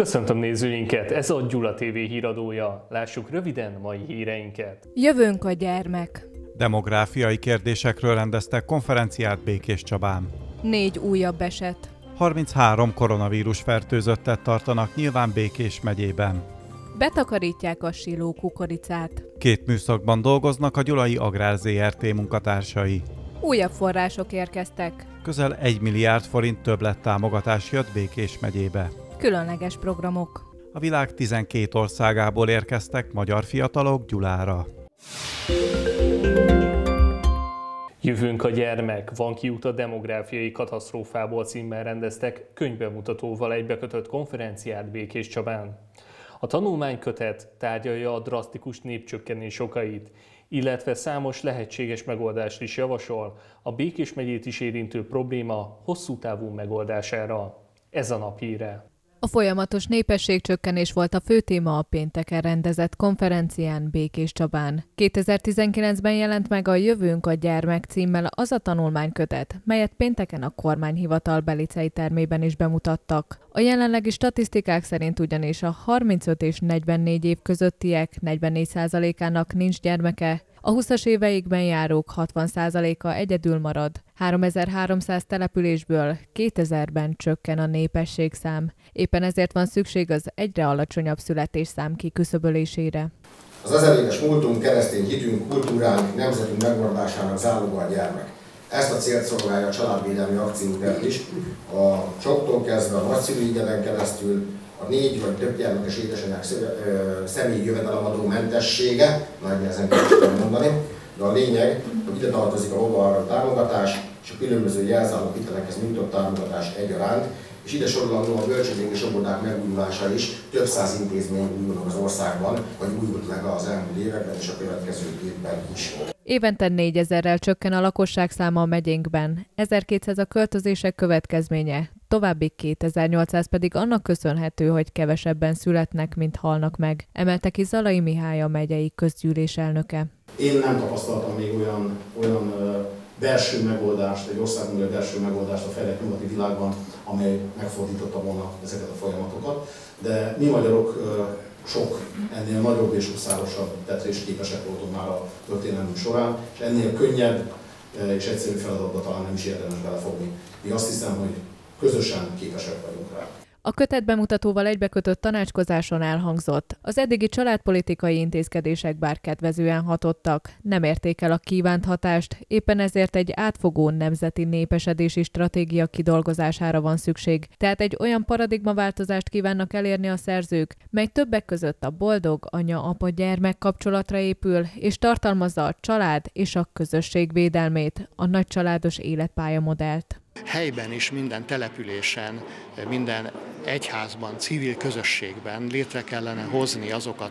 Köszöntöm nézőinket, ez a Gyula TV híradója. Lássuk röviden mai híreinket. Jövőnk a gyermek. Demográfiai kérdésekről rendeztek konferenciát Békéscsabán. 4 újabb eset. 33 koronavírus fertőzöttet tartanak nyilván Békés megyében. Betakarítják a siló kukoricát. 2 műszakban dolgoznak a Gyulai Agrár Zrt. Munkatársai. Újabb források érkeztek. Közel 1 milliárd forint többlettámogatás jött Békés megyébe. Különleges programok. A világ 12 országából érkeztek magyar fiatalok Gyulára. Jövőnk a gyermek, van kiút a demográfiai katasztrófából címmel rendeztek könyvbemutatóval egybekötött konferenciát Békéscsabán. A tanulmánykötet tárgyalja a drasztikus népcsökkenés okait, illetve számos lehetséges megoldást is javasol a Békés megyét is érintő probléma hosszú távú megoldására. Ez a nap híre. A folyamatos népességcsökkenés volt a fő téma a pénteken rendezett konferencián Békéscsabán. 2019-ben jelent meg a Jövőnk a gyermek címmel az a tanulmánykötet, melyet pénteken a kormányhivatal Belicei termében is bemutattak. A jelenlegi statisztikák szerint ugyanis a 35 és 44 év közöttiek 44%-ának nincs gyermeke, a 20-as éveikben járók 60%-a egyedül marad. 3300 településből 2000-ben csökken a népességszám. Éppen ezért van szükség az egyre alacsonyabb születésszám kiküszöbölésére. Az ezeréves múltunk, keresztény hitünk, kultúránk, nemzetünk megmaradásának záloga a gyermek. Ezt a célt szolgálja a családvédelmi akcióterv is. A csoktól kezdve a nagyszülői gyeren keresztül a 4 vagy több gyermekes édesanyák személyi jövedelemadó mentessége, nagy nehezen kell mondani, de a lényeg, hogy ide tartozik a hova támogatás és a különböző jelzálog hitelekhez nyújtott támogatás egyaránt, és ide sorolandó a bölcsődék és óvodák megújulása is. Több száz intézmény újulnak az országban, vagy újult meg az elmúlt években és a következő évben is. Évente 4000-rel csökken a lakosság száma a megyénkben, 1200 a költözések következménye, további 2800 pedig annak köszönhető, hogy kevesebben születnek, mint halnak meg, emelte ki Zalai Mihály a megyei közgyűlés elnöke. Én nem tapasztaltam még olyan belső megoldást, egy országunkra belső megoldást a fejlett nyugati világban, amely megfordította volna ezeket a folyamatokat, de mi magyarok sok ennél nagyobb és huszárosabb tettre képesek voltunk már a történelmünk során, és ennél könnyebb és egyszerű feladatba talán nem is érdemes belefogni. Én azt hiszem, hogy közösen képesek vagyunk rá. A kötet bemutatóval egybekötött tanácskozáson elhangzott. Az eddigi családpolitikai intézkedések bár kedvezően hatottak, nem érték el a kívánt hatást, éppen ezért egy átfogó nemzeti népesedési stratégia kidolgozására van szükség. Tehát egy olyan paradigmaváltozást kívánnak elérni a szerzők, mely többek között a boldog anya-apa-gyermek kapcsolatra épül, és tartalmazza a család és a közösség védelmét, a nagycsaládos életpályamodellt. Helyben is, minden településen, minden egyházban, civil közösségben létre kellene hozni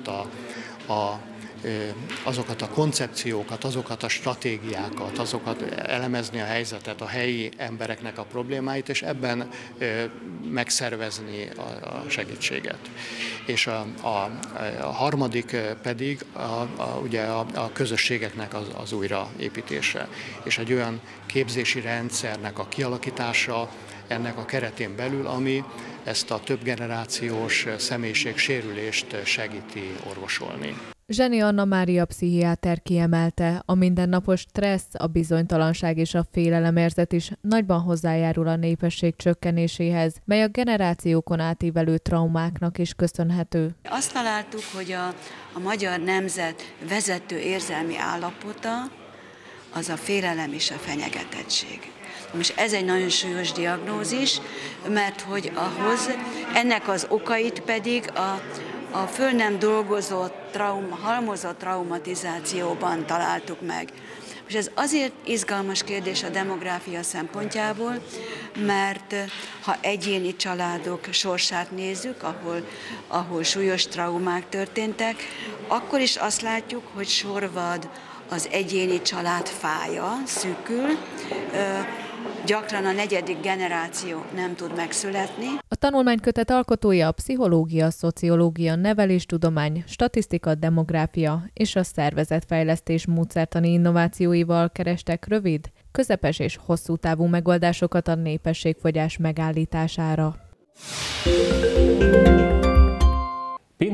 azokat a koncepciókat, azokat a stratégiákat, elemezni a helyzetet, a helyi embereknek a problémáit, és ebben megszervezni a segítséget. És a harmadik pedig ugye a közösségeknek az újraépítése, és egy olyan képzési rendszernek a kialakítása ennek a keretén belül, ami ezt a többgenerációs személyiségsérülést segíti orvosolni. Zseni Anna Mária pszichiáter kiemelte, a mindennapos stressz, a bizonytalanság és a félelemérzet is nagyban hozzájárul a népesség csökkenéséhez, mely a generációkon átívelő traumáknak is köszönhető. Azt találtuk, hogy a magyar nemzet vezető érzelmi állapota az a félelem és a fenyegetettség. Most ez egy nagyon súlyos diagnózis, mert hogy ennek az okait pedig a föl nem dolgozott, halmozott traumatizációban találtuk meg. És ez azért izgalmas kérdés a demográfia szempontjából, mert ha egyéni családok sorsát nézzük, ahol súlyos traumák történtek, akkor is azt látjuk, hogy sorvad az egyéni család fája, szűkül, gyakran a 4. generáció nem tud megszületni. A tanulmánykötet alkotója a pszichológia, szociológia, neveléstudomány, statisztika, demográfia és a szervezetfejlesztés módszertani innovációival kerestek rövid, közepes és hosszú távú megoldásokat a népességfogyás megállítására.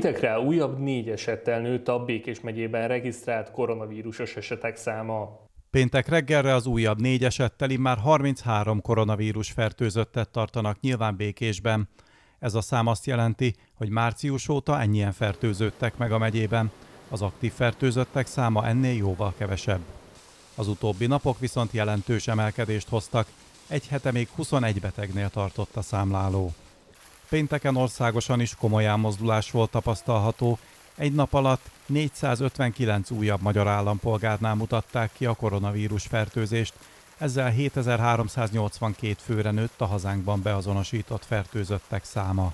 Péntekre újabb 4 esettel nőtt a Békés megyében regisztrált koronavírusos esetek száma. Péntek reggelre az újabb 4 esettel immár 33 koronavírus fertőzöttet tartanak nyilván Békésben. Ez a szám azt jelenti, hogy március óta ennyien fertőződtek meg a megyében. Az aktív fertőzöttek száma ennél jóval kevesebb. Az utóbbi napok viszont jelentős emelkedést hoztak, egy hete még 21 betegnél tartott a számláló. Pénteken országosan is komoly elmozdulás volt tapasztalható, egy nap alatt 459 újabb magyar állampolgárnál mutatták ki a koronavírus fertőzést, ezzel 7382 főre nőtt a hazánkban beazonosított fertőzöttek száma.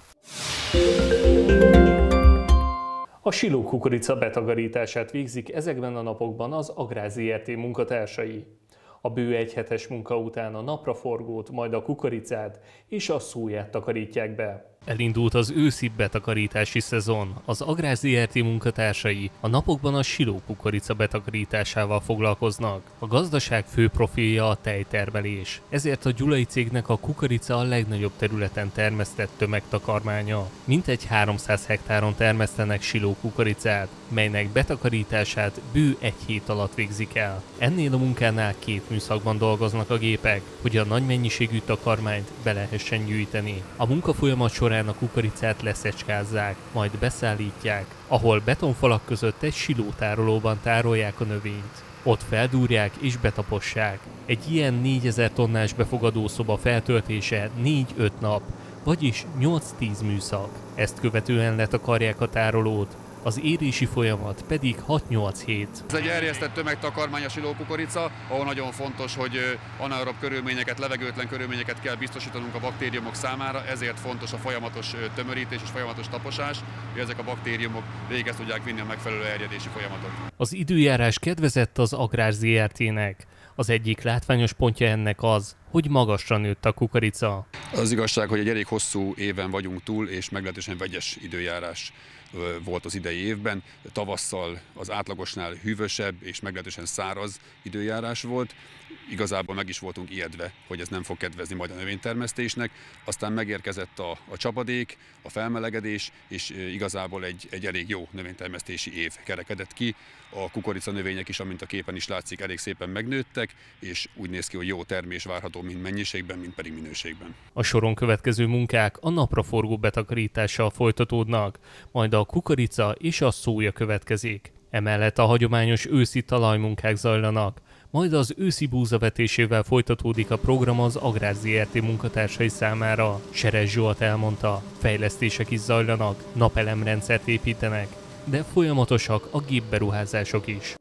A Siló kukorica betakarítását végzik ezekben a napokban az Agrár Zrt. Munkatársai. A bő egyhetes munka után a napraforgót, majd a kukoricát és a szóját takarítják be. Elindult az őszi betakarítási szezon. Az Agrár Zrt. Munkatársai a napokban a Siló kukorica betakarításával foglalkoznak. A gazdaság fő profilja a tejtermelés. Ezért a gyulai cégnek a kukorica a legnagyobb területen termesztett tömegtakarmánya. Mintegy 300 hektáron termesztenek Siló kukoricát, melynek betakarítását bő egy hét alatt végzik el. Ennél a munkánál 2 műszakban dolgoznak a gépek, hogy a nagy mennyiségű takarmányt be lehessen gyűjteni. A munkafolyamat során a kukoricát leszecskázzák, majd beszállítják, ahol betonfalak között egy silótárolóban tárolják a növényt. Ott feldúrják és betapossák. Egy ilyen 4000 tonnás befogadó szoba feltöltése 4-5 nap, vagyis 8-10 műszak. Ezt követően letakarják a tárolót, az érési folyamat pedig 6-8 hét. Ez egy erjesztett tömegtakarmány a Siló kukorica, ahol nagyon fontos, hogy anaerob körülményeket, levegőtlen körülményeket kell biztosítanunk a baktériumok számára, ezért fontos a folyamatos tömörítés és folyamatos taposás, hogy ezek a baktériumok végig ezt tudják vinni a megfelelő erjedési folyamatot. Az időjárás kedvezett az Agrár Zrt.-nek. Az egyik látványos pontja ennek az, hogy magasra nőtt a kukorica. Az igazság, hogy egy elég hosszú éven vagyunk túl, és meglehetősen vegyes időjárás volt az idei évben. Tavasszal az átlagosnál hűvösebb és meglehetősen száraz időjárás volt. Igazából meg is voltunk ijedve, hogy ez nem fog kedvezni majd a növénytermesztésnek. Aztán megérkezett a csapadék, a felmelegedés, és igazából egy elég jó növénytermesztési év kerekedett ki. A kukorica növények is, amint a képen is látszik, elég szépen megnőttek, és úgy néz ki, hogy jó termés várható mind mennyiségben, mind pedig minőségben. A soron következő munkák a napraforgó betakarítással folytatódnak, majd a kukorica és a szója következik. Emellett a hagyományos őszi talajmunkák zajlanak, majd az őszi búzavetésével folytatódik a program az Agrár Zrt. Munkatársai számára. Seres Zsolt elmondta, fejlesztések is zajlanak, napelemrendszert építenek, de folyamatosak a gépberuházások is.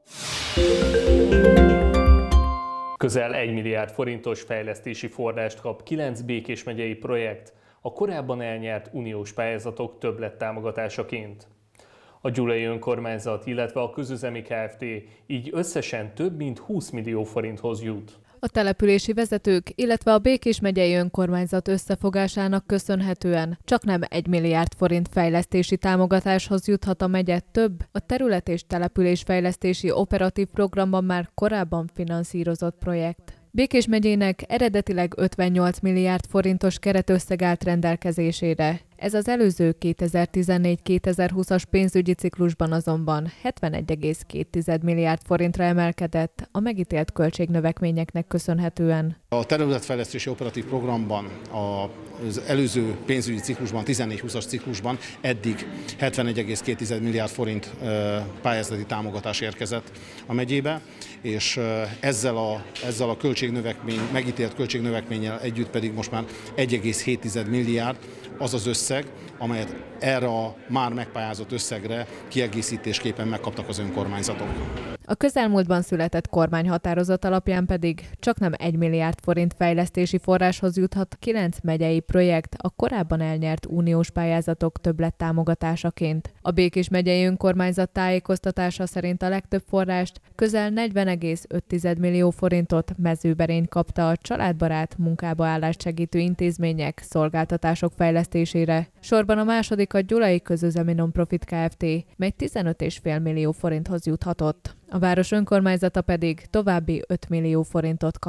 Közel 1 milliárd forintos fejlesztési forrást kap 9 Békés megyei projekt a korábban elnyert uniós pályázatok többlettámogatásaként. A gyulai önkormányzat, illetve a Közüzemi Kft. Így összesen több mint 20 millió forinthoz jut. A települési vezetők, illetve a Békés megyei önkormányzat összefogásának köszönhetően csaknem 1 milliárd forint fejlesztési támogatáshoz juthat a megye több a terület- és településfejlesztési operatív programban már korábban finanszírozott projekt. Békés megyének eredetileg 58 milliárd forintos keretösszeg állt rendelkezésére. Ez az előző 2014-2020-as pénzügyi ciklusban azonban 71,2 milliárd forintra emelkedett a megítélt költségnövekményeknek köszönhetően. A területfejlesztési operatív programban az előző pénzügyi ciklusban, 14-20-as ciklusban eddig 71,2 milliárd forint pályázati támogatás érkezett a megyébe, és ezzel a megítélt költségnövekménnyel együtt pedig most már 1,7 milliárd az az összeg, amelyet erre a már megpályázott összegre kiegészítésképpen megkaptak az önkormányzatok. A közelmúltban született kormányhatározat alapján pedig csaknem 1 milliárd forint fejlesztési forráshoz juthat 9 megyei projekt a korábban elnyert uniós pályázatok többlettámogatásaként. A Békés megyei önkormányzat tájékoztatása szerint a legtöbb forrást, közel 40,5 millió forintot Mezőberény kapta a családbarát munkába állást segítő intézmények, szolgáltatások fejlesztésére. Sorban a második a Gyulai Közüzemi Non-Profit Kft., mely 15,5 millió forinthoz juthatott. A város önkormányzata pedig további 5 millió forintot kap.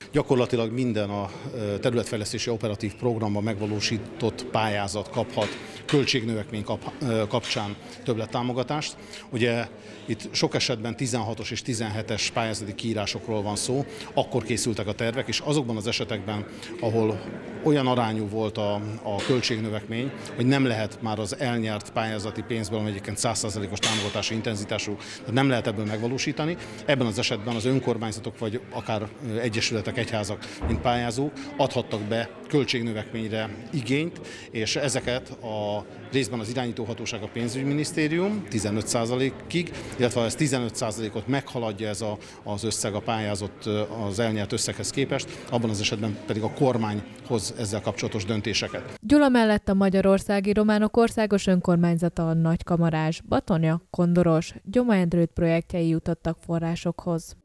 Gyakorlatilag minden a területfejlesztési operatív programban megvalósított pályázat kaphat költségnövekmény kapcsán többlettámogatást. Ugye itt sok esetben 16-os és 17-es pályázati kiírásokról van szó, akkor készültek a tervek, és azokban az esetekben, ahol olyan arányú volt a költségnövekmény, hogy nem lehet már az elnyert pályázati pénzből, ami egyébként 100%-os támogatási intenzitású, nem lehet ebből megvalósítani. Ebben az esetben az önkormányzatok, vagy akár egyesületek, egyházak, mint pályázók adhattak be költségnövekményre igényt, és ezeket a részben az irányítóhatóság, a pénzügyminisztérium 15%-ig, illetve ha ez 15%-ot meghaladja ez az összeg a pályázott, az elnyert összeghez képest, abban az esetben pedig a kormány hoz ezzel kapcsolatos döntéseket. Gyula mellett a Magyarországi Románok Országos Önkormányzata, a Nagykamarás, Batonya, Kondoros, Gyoma Endrőt projektjei jutottak forrásokhoz.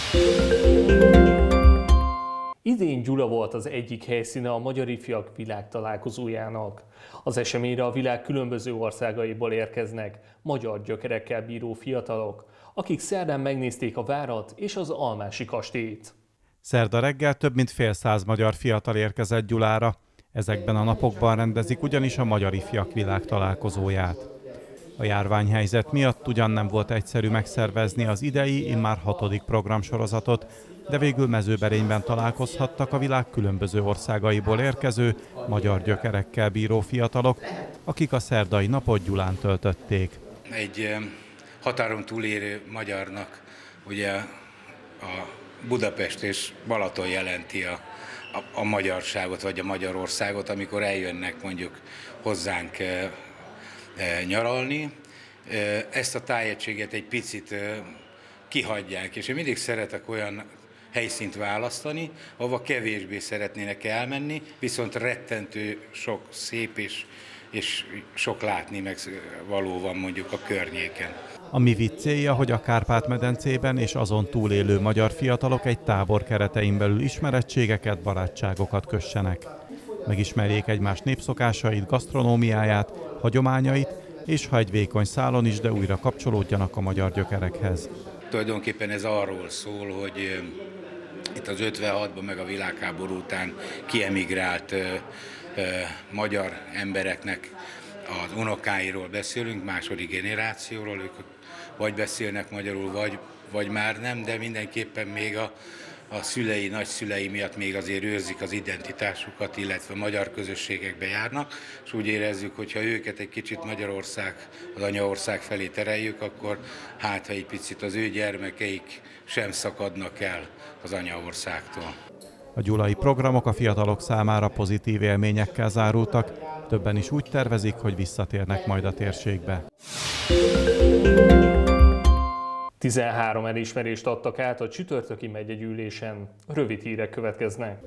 Idén Gyula volt az egyik helyszíne a Magyar Ifjak Világtalálkozójának. Az eseményre a világ különböző országaiból érkeznek magyar gyökerekkel bíró fiatalok, akik szerdán megnézték a várat és az Almási kastélyt. Szerda reggel több mint fél száz magyar fiatal érkezett Gyulára. Ezekben a napokban rendezik ugyanis a Magyar Ifjak Világtalálkozóját. A járványhelyzet miatt ugyan nem volt egyszerű megszervezni az idei, immár 6. programsorozatot, de végül Mezőberényben találkozhattak a világ különböző országaiból érkező, magyar gyökerekkel bíró fiatalok, akik a szerdai napot Gyulán töltötték. Egy határon túlérő magyarnak ugye a Budapest és Balaton jelenti a magyarságot, vagy a Magyarországot, amikor eljönnek mondjuk hozzánk nyaralni. Ezt a tájegységet egy picit kihagyják, és én mindig szeretek olyan helyszínt választani, ahova kevésbé szeretnének elmenni, viszont rettentő sok szép és sok látni meg való van mondjuk a környéken. A MIVIT célja, hogy a Kárpát-medencében és azon túlélő magyar fiatalok egy tábor keretein belül ismerettségeket, barátságokat kössenek. Megismerjék egymás népszokásait, gasztronómiáját, hagyományait, és ha egy vékony szálon is, de újra kapcsolódjanak a magyar gyökerekhez. Tulajdonképpen ez arról szól, hogy itt az 56-ban meg a világháború után kiemigrált magyar embereknek az unokáiról beszélünk, második generációról, ők vagy beszélnek magyarul, vagy már nem, de mindenképpen még a szülei, nagyszülei miatt még azért őrzik az identitásukat, illetve magyar közösségekbe járnak, és úgy érezzük, hogy ha őket egy kicsit Magyarország, az anyaország felé tereljük, akkor ha egy picit az ő gyermekeik sem szakadnak el az anyaországtól. A gyulai programok a fiatalok számára pozitív élményekkel zárultak, többen is úgy tervezik, hogy visszatérnek majd a térségbe. 13 elismerést adtak át a csütörtöki megyegyűlésen. Rövid hírek következnek.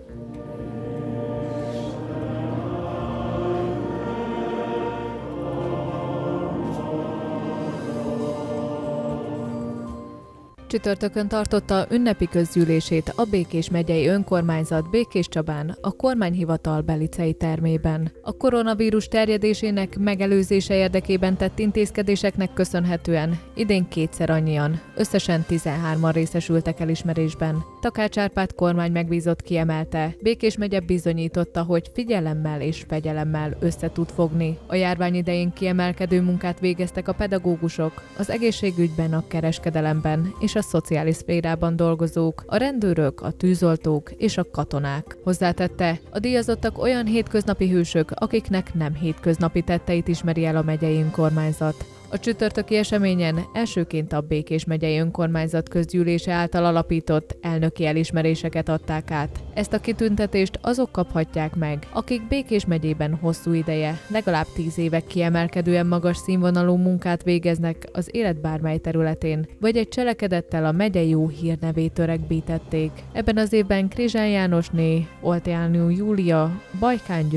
Csütörtökön tartotta ünnepi közgyűlését a Békés megyei önkormányzat Békéscsabán, a kormányhivatal Belicei termében. A koronavírus terjedésének megelőzése érdekében tett intézkedéseknek köszönhetően idén kétszer annyian, összesen 13-an részesültek elismerésben. Takács Árpád kormány megbízott kiemelte, Békés megye bizonyította, hogy figyelemmel és fegyelemmel össze tud fogni. A járvány idején kiemelkedő munkát végeztek a pedagógusok, az egészségügyben, a kereskedelemben és a szociális szférában dolgozók, a rendőrök, a tűzoltók és a katonák. Hozzátette, a díjazottak olyan hétköznapi hősök, akiknek nem hétköznapi tetteit ismeri el a megyei önkormányzat. A csütörtöki eseményen elsőként a Békés megyei önkormányzat közgyűlése által alapított elnöki elismeréseket adták át. Ezt a kitüntetést azok kaphatják meg, akik Békés megyében hosszú ideje, legalább 10 éve kiemelkedően magas színvonalú munkát végeznek az élet bármely területén, vagy egy cselekedettel a megye jó hírnevét öregbítették. Ebben az évben Krizsán Jánosné, Olteánú Júlia, Bajkán György,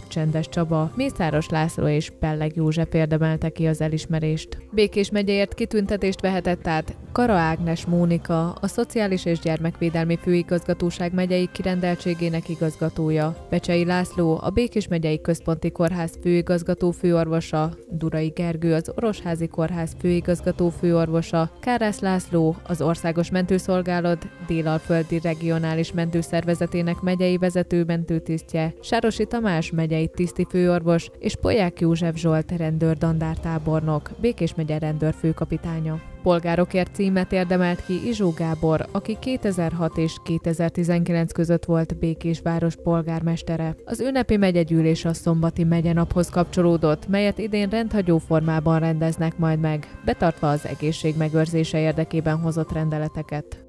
Csendes Csaba, Mészáros László és Pelleg József érdemelte ki az elismerést. Békés megyéért kitüntetést vehetett át Kara Ágnes Mónika, a Szociális és Gyermekvédelmi Főigazgatóság megyei kirendeltségének igazgatója, Becsei László, a Békés megyei Központi Kórház főigazgató főorvosa, Durai Gergő, az Orosházi Kórház főigazgató főorvosa, Kárász László, az Országos Mentőszolgálat Dél-Alföldi Regionális Mentőszervezetének megyei vezető mentőtisztje, Sárosi Tamás megyei tiszti főorvos és Polyák József Zsolt rendőr-dandártábornok, Békés megye rendőrfőkapitánya. Polgárokért címet érdemelt ki Izsó Gábor, aki 2006 és 2019 között volt Békés város polgármestere. Az ünnepi megyegyűlés a szombati megyenaphoz kapcsolódott, melyet idén rendhagyó formában rendeznek majd meg, betartva az egészség megőrzése érdekében hozott rendeleteket.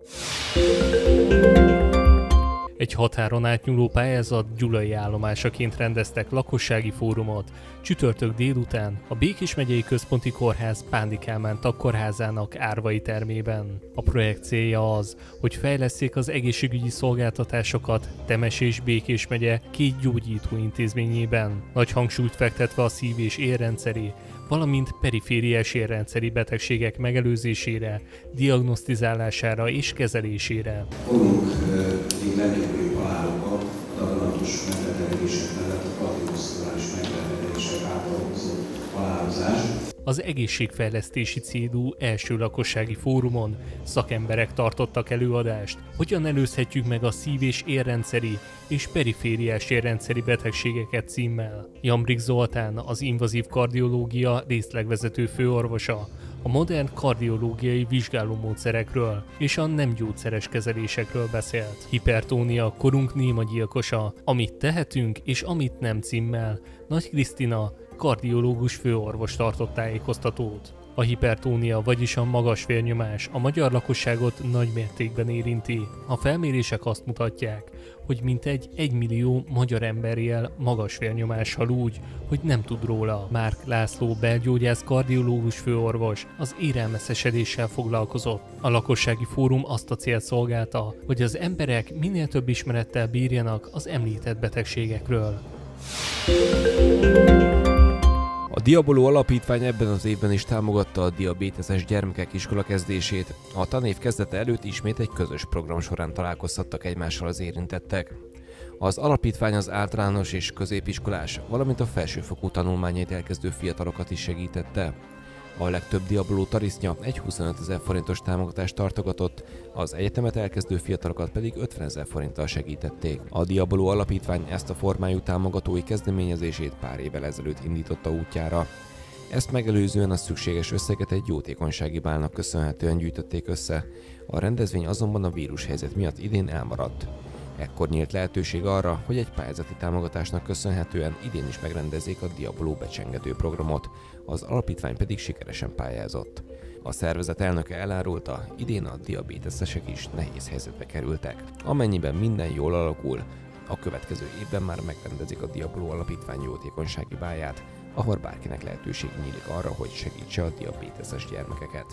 Egy határon átnyúló pályázat gyulai állomásaként rendeztek lakossági fórumot. Csütörtök délután a Békés megyei Központi Kórház Pándi Kálmán tagkórházának árvai termében. A projekt célja az, hogy fejlesszék az egészségügyi szolgáltatásokat Temes és Békés megye két gyógyító intézményében, nagy hangsúlyt fektetve a szív- és érrendszeri, valamint perifériás érrendszeri betegségek megelőzésére, diagnosztizálására és kezelésére. Fogunk még rendkívüli halálokat, daganatos megbetegedések mellett a kardiovaszkuláris megbetegedések által okozott halálozás. Az egészségfejlesztési célú első lakossági fórumon szakemberek tartottak előadást, hogyan előzhetjük meg a szív- és érrendszeri és perifériás érrendszeri betegségeket címmel. Jambrik Zoltán, az invazív kardiológia részlegvezető főorvosa, a modern kardiológiai vizsgálómódszerekről és a nem gyógyszeres kezelésekről beszélt. Hipertónia, korunk néma gyilkosa, amit tehetünk és amit nem címmel Nagy Krisztina, kardiológus főorvos tartott tájékoztatót. A hipertónia, vagyis a magas vérnyomás a magyar lakosságot nagy mértékben érinti. A felmérések azt mutatják, hogy mintegy 1 millió magyar ember él magas vérnyomással úgy, hogy nem tud róla. Márk László belgyógyász kardiológus főorvos az érelmeszesedéssel foglalkozott. A lakossági fórum azt a célt szolgálta, hogy az emberek minél több ismerettel bírjanak az említett betegségekről. A Diaboló Alapítvány ebben az évben is támogatta a diabéteses gyermekek iskolakezdését. A tanév kezdete előtt ismét egy közös program során találkozhattak egymással az érintettek. Az alapítvány az általános és középiskolás, valamint a felsőfokú tanulmányait elkezdő fiatalokat is segítette. A legtöbb Diaboló tarisznya egy 25 000 forintos támogatást tartogatott, az egyetemet elkezdő fiatalokat pedig 50 000 forinttal segítették. A Diaboló Alapítvány ezt a formájú támogatói kezdeményezését pár évvel ezelőtt indította útjára. Ezt megelőzően a szükséges összeget egy jótékonysági bálnak köszönhetően gyűjtötték össze. A rendezvény azonban a vírushelyzet miatt idén elmaradt. Ekkor nyílt lehetőség arra, hogy egy pályázati támogatásnak köszönhetően idén is megrendezzék a Diaboló becsengető programot, az alapítvány pedig sikeresen pályázott. A szervezet elnöke elárulta, idén a diabéteszesek is nehéz helyzetbe kerültek. Amennyiben minden jól alakul, a következő évben már megrendezik a Diaboló Alapítvány jótékonysági bálját, ahol bárkinek lehetőség nyílik arra, hogy segítse a diabéteses gyermekeket.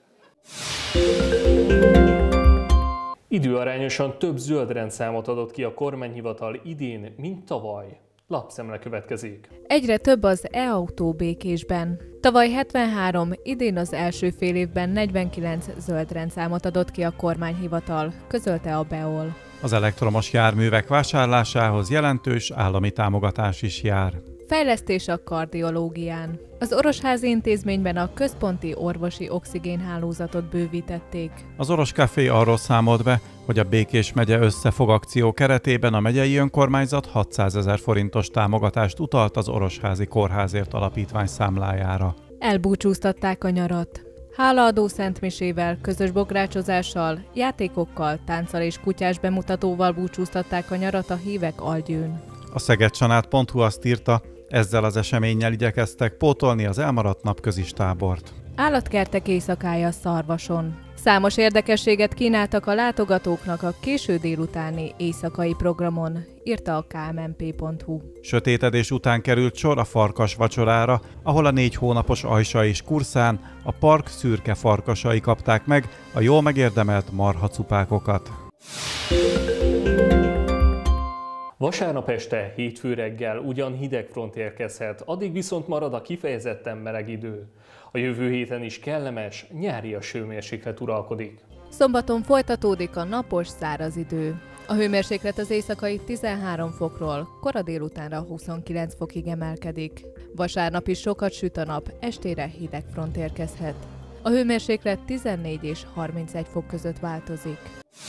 Időarányosan több zöld rendszámot adott ki a kormányhivatal idén, mint tavaly. Lapszemle következik. Egyre több az e-autó Békésben. Tavaly 73, idén az első fél évben 49 zöld rendszámot adott ki a kormányhivatal, közölte a BEOL. Az elektromos járművek vásárlásához jelentős állami támogatás is jár. Fejlesztés a kardiológián. Az Orosházi Intézményben a központi orvosi oxigénhálózatot bővítették. Az Oros Café arról számolt be, hogy a Békés megye összefog akció keretében a megyei önkormányzat 600 000 forintos támogatást utalt az Orosházi Kórházért Alapítvány számlájára. Elbúcsúztatták a nyarat. Hálaadó szentmisével, közös bográcsozással, játékokkal, tánccal és kutyás bemutatóval búcsúztatták a nyarat a hívek Algyőn. A szegedcsanád.hu azt írta, ezzel az eseménnyel igyekeztek pótolni az elmaradt napközis tábort. Állatkertek éjszakája Szarvason. Számos érdekességet kínáltak a látogatóknak a késő délutáni éjszakai programon, írta a kmnp.hu. Sötétedés után került sor a farkas vacsorára, ahol a 4 hónapos Ajsa és Kurszán a park szürke farkasai kapták meg a jól megérdemelt marhacupákokat. Vasárnap este, hétfő reggel ugyan hideg front érkezhet, addig viszont marad a kifejezetten meleg idő. A jövő héten is kellemes, nyárias hőmérséklet uralkodik. Szombaton folytatódik a napos, száraz idő. A hőmérséklet az éjszakai 13 fokról kora délutánra 29 fokig emelkedik. Vasárnap is sokat süt a nap, estére hideg front érkezhet. A hőmérséklet 14 és 31 fok között változik.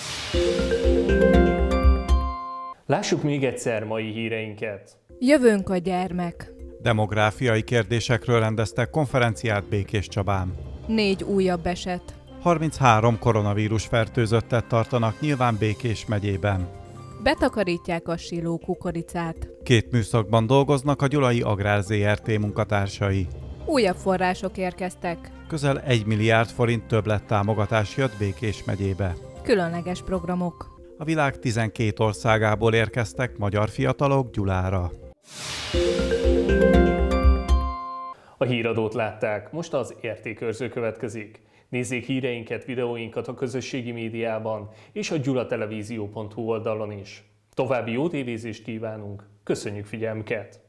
Lássuk még egyszer mai híreinket. Jövőnk a gyermek. Demográfiai kérdésekről rendeztek konferenciát Békés Csabán. 4 újabb eset. 33 koronavírus fertőzöttet tartanak nyilván Békés megyében. Betakarítják a siló kukoricát. 2 műszakban dolgoznak a Gyulai Agrár Zrt. Munkatársai. Újabb források érkeztek. Közel 1 milliárd forint többlettámogatás jött Békés megyébe. Különleges programok. A világ 12 országából érkeztek magyar fiatalok Gyulára. A híradót látták, most az értékőrző következik. Nézzék híreinket, videóinkat a közösségi médiában és a gyulatelevízió.hu oldalon is. További jó tévézést kívánunk, köszönjük figyelmüket!